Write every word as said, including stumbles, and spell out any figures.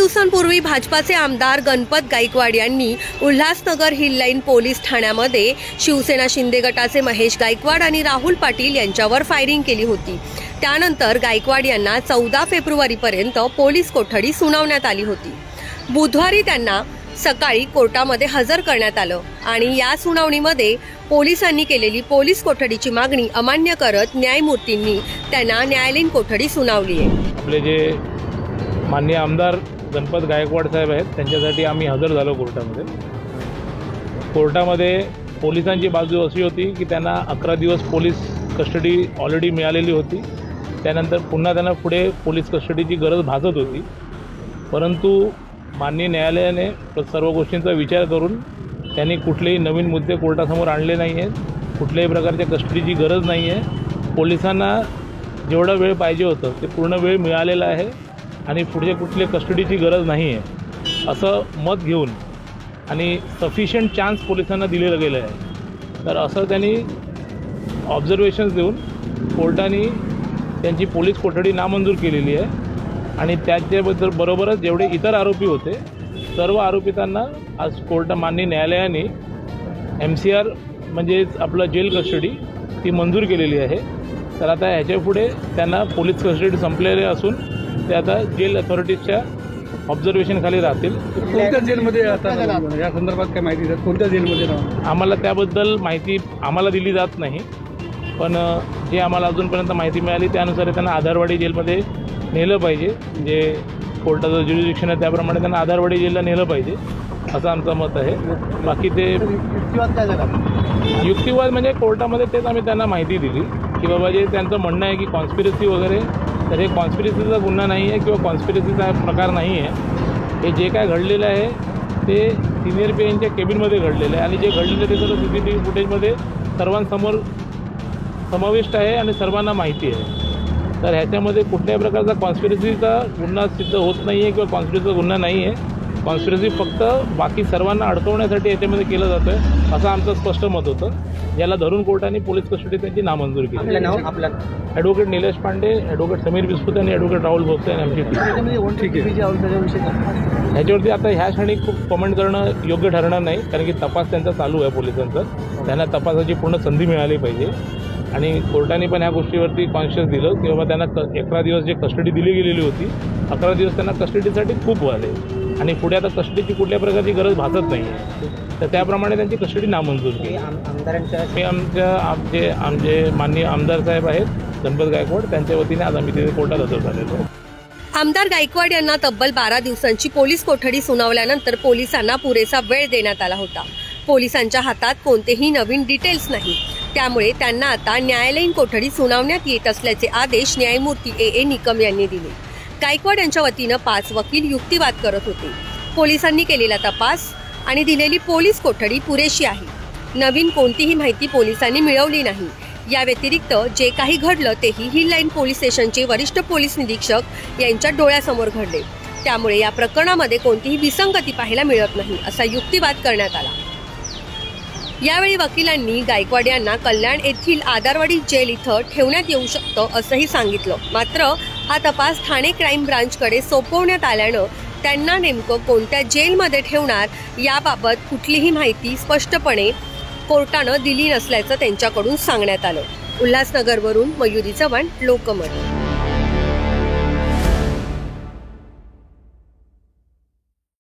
दिवसांपूर्वी भाजपाचे आमदार गणपत गायकवाड यांनी उल्हासनगर हिल लाईन पोलीस ठाण्यामध्ये शिवसेना शिंदे गटाचे महेश गायकवाड आणि राहुल पाटील यांच्यावर फायरिंग केली होती। त्यानंतर गायकवाड यांना चौदा फेब्रुवारीपर्यंत पोलीस कोठडी सुनावण्यात आली होती। बुधवारी त्यांना सकाळी कोर्टामध्ये हजर करण्यात आलं आणि या सुनावणीमध्ये पोलिसांनी केलेली पोलीस कोठडीची मागणी अमान्य करत न्यायमूर्तींनी त्यांना न्यायालयीन कोठडी सुनावली आहे। आपले जे माननीय आमदार गणपत गायकवाड साहेब आहेत त्यांच्यासाठी आम्ही हजर झालो कोर्टामध्ये। कोर्टामध्ये पोलिसांची बाजू अशी होती की त्यांना अकरा दिवस पोलीस कस्टडी ऑलरेडी मिळालेली होती, त्यानंतर पुन्हा त्यांना पुढे पोलीस कस्टडीची गरज भासत होती, परंतु माननीय न्यायालयाने सर्व गोष्टींचा विचार करून त्यांनी कुठलेही नवीन मुद्दे कोर्टासमोर आणले नाही आहेत, कुठल्याही प्रकारच्या कस्टडीची गरज नाही आहे। पोलिसांना जेवढा वेळ पाहिजे होतं ते पूर्ण वेळ मिळालेला आहे आणि पुढचे कुठले कस्टडीची गरज नाही आहे असं मत घेऊन आणि सफिशियंट चान्स पोलिसांना दिलेलं गेलं आहे। तर असं त्यांनी ऑब्झर्वेशन्स देऊन कोर्टाने त्यांची पोलीस कोठडी नामंजूर केलेली आहे आणि त्याच्याबद्दल बरोबरच जेवढे इतर आरोपी होते सर्व आरोपितांना आज कोर्ट माननीय न्यायालयाने एम सी आर म्हणजेच आपलं जेल कस्टडी ती मंजूर केलेली आहे। तर आता ह्याच्यापुढे त्यांना पोलीस कस्टडी संपलेले असून ते आता जेल अथॉरिटीजच्या ऑब्झर्वेशन खाली राहतील। कोणत्या जेलमध्ये आता या संदर्भात काय माहिती देतात? कोणत्या जेलमध्ये राहणार? आम्हाला त्याबद्दल माहिती आम्हाला दिली जात नाही, पण जे आम्हाला अजूनपर्यंत माहिती मिळाली त्यानुसार त्यांना आधारवाडी जेलमध्ये नेलं पाहिजे, जे कोर्टाचं ज्युरिडिक्शन आहे त्याप्रमाणे त्यांना आधारवाडी जेलला नेलं पाहिजे असं आमचं मत आहे। बाकी ते युक्तिवाद काय झाला? युक्तिवाद म्हणजे कोर्टामध्ये तेच आम्ही त्यांना माहिती दिली की बाबा जे त्यांचं म्हणणं आहे की कॉन्स्पिरसी वगैरे, तर हे कॉन्स्पिरसीचा गुन्हा नाही आहे किंवा कॉन्स्पिरसीचा प्रकार नाही आहे। हे जे काय घडलेलं आहे ते सिनियर पी एनच्या केबिनमध्ये घडलेलं आहे आणि जे घडलेलं ते सर्व सी सी टी व्ही फुटेजमध्ये सर्वांसमोर समाविष्ट आहे आणि सर्वांना माहिती आहे। तर ह्याच्यामध्ये कुठल्याही प्रकारचा कॉन्स्पिरसीचा गुन्हा सिद्ध होत नाही आहे किंवा कॉन्स्पिरसीचा गुन्हा नाही आहे। कॉन्स्पिरसी फक्त बाकी सर्वांना अडकवण्यासाठी याच्यामध्ये केलं जातं आहे असं आमचं स्पष्ट मत होतं, ज्याला धरून कोर्टाने पोलीस कस्टडी त्यांची नामंजूर केली। ॲडव्होकेट निलेश पांडे, ॲडव्होकेट समीर बिस्पुते आणि ॲडव्होकेट राहुल भोसले आणि आमची टीम। ह्याच्यावरती आता ह्या क्षणी खूप कमेंट करणं योग्य ठरणार नाही, कारण की तपास त्यांचा चालू आहे पोलिसांचा, त्यांना तपासाची पूर्ण संधी मिळाली पाहिजे आणि कोर्टाने पण ह्या गोष्टीवरती कॉन्शियस दिलं की बाबा त्यांना क अकरा दिवस जे कस्टडी दिली गेलेली होती अकरा दिवस त्यांना कस्टडीसाठी खूप झाले आणि पुढे आता कस्टडीची कुठल्या प्रकारची गरज भासत नाही आहे, तर त्याप्रमाणे त्यांची कस्टडी नामंजूर केली। मी आमच्या आमचे आमचे माननीय आमदार साहेब आहेत गणपत गायकवाड, त्यांच्या वतीने आज आम्ही तिथे कोर्टात हजर झालेलो। आमदार गायकवाड यांना तब्बल बारा दिवसांची पोलीस कोठडी सुनावल्यानंतर पोलिसांना पुरेसा वेळ देण्यात आला होता। पोलिसांच्या हातात कोणतेही नवीन डिटेल्स नाही, त्यामुळे त्यांना आता न्यायालयीन कोठडी सुनावण्यात येत असल्याचे आदेश न्यायमूर्ती ए ए निकम यांनी दिले। गायकवाड यांच्या वतीनं पाच वकील युक्तिवाद करत होते। पोलिसांनी केलेला तपास आणि दिलेली पोलीस कोठडी पुरेशी आहे, नवीन कोणतीही माहिती पोलिसांनी मिळवली नाही। या व्यतिरिक्त जे काही घडलं तेही हिल लाईन पोलीस स्टेशनचे वरिष्ठ पोलीस निरीक्षक यांच्या डोळ्यासमोर घडले, त्यामुळे या प्रकरणामध्ये कोणतीही विसंगती पाहायला मिळत नाही असा युक्तिवाद करण्यात आला। यावेळी वकिलांनी गायकवाड यांना कल्याण येथील आधारवाडी जेल इथं ठेवण्यात येऊ शकतं असंही सांगितलं, मात्र हा तपास ठाणे क्राईम ब्रांचकडे सोपवण्यात आल्यानं त्यांना नेमकं कोणत्या जेलमध्ये ठेवणार याबाबत कुठलीही माहिती स्पष्टपणे कोर्टानं दिली नसल्याचं त्यांच्याकडून सांगण्यात आलं। उल्हासनगरवरून मयुरी चव्हाण, लोकमत।